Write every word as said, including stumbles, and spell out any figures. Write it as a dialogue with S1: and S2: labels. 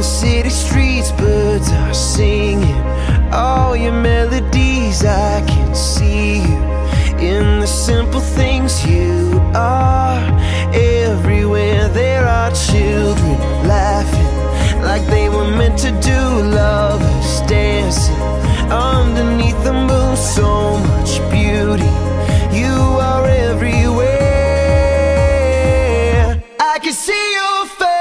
S1: the city streets, birds are singing all your melodies. I can see you in the simple things you are. Everywhere there are children laughing like they were meant to do, lovers dancing underneath the moon. So much beauty, you are everywhere. I can see your face